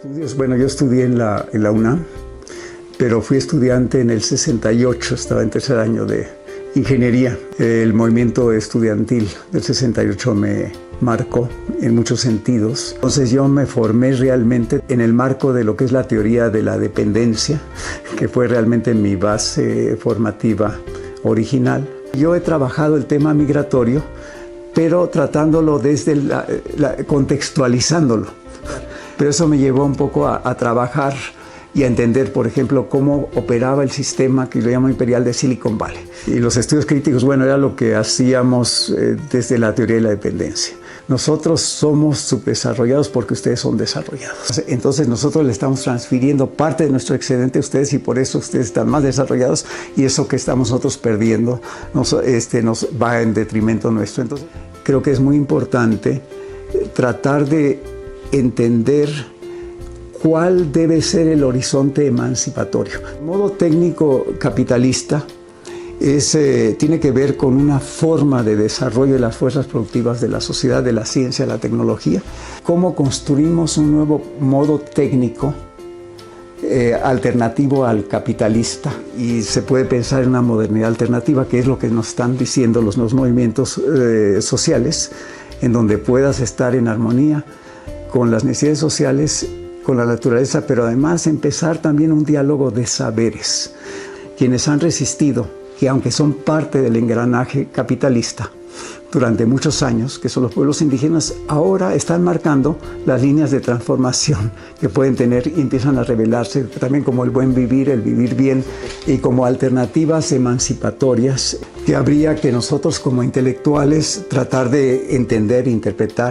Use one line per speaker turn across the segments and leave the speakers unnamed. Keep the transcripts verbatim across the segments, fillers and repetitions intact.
Estudios, bueno, yo estudié en la, en la UNAM, pero fui estudiante en el sesenta y ocho, estaba en tercer año de ingeniería. El movimiento estudiantil del sesenta y ocho me marcó en muchos sentidos. Entonces yo me formé realmente en el marco de lo que es la teoría de la dependencia, que fue realmente mi base formativa original. Yo he trabajado el tema migratorio, pero tratándolo desde la, la, contextualizándolo. Pero eso me llevó un poco a, a trabajar y a entender, por ejemplo, cómo operaba el sistema que yo llamo imperial de Silicon Valley. Y los estudios críticos, bueno, era lo que hacíamos eh, desde la teoría de la dependencia. Nosotros somos subdesarrollados porque ustedes son desarrollados. Entonces nosotros le estamos transfiriendo parte de nuestro excedente a ustedes y por eso ustedes están más desarrollados y eso que estamos nosotros perdiendo nos, este, nos va en detrimento nuestro. Entonces creo que es muy importante tratar de entender cuál debe ser el horizonte emancipatorio. El modo técnico capitalista es, eh, tiene que ver con una forma de desarrollo de las fuerzas productivas de la sociedad, de la ciencia, de la tecnología. Cómo construimos un nuevo modo técnico eh, alternativo al capitalista. Y se puede pensar en una modernidad alternativa, que es lo que nos están diciendo los nuevos movimientos eh, sociales, en donde puedas estar en armonía con las necesidades sociales, con la naturaleza, pero además empezar también un diálogo de saberes. Quienes han resistido, que aunque son parte del engranaje capitalista durante muchos años, que son los pueblos indígenas, ahora están marcando las líneas de transformación que pueden tener y empiezan a revelarse también como el buen vivir, el vivir bien y como alternativas emancipatorias que habría que nosotros como intelectuales tratar de entender, interpretar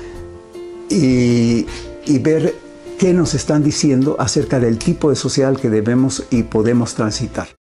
y, y ver qué nos están diciendo acerca del tipo de sociedad que debemos y podemos transitar.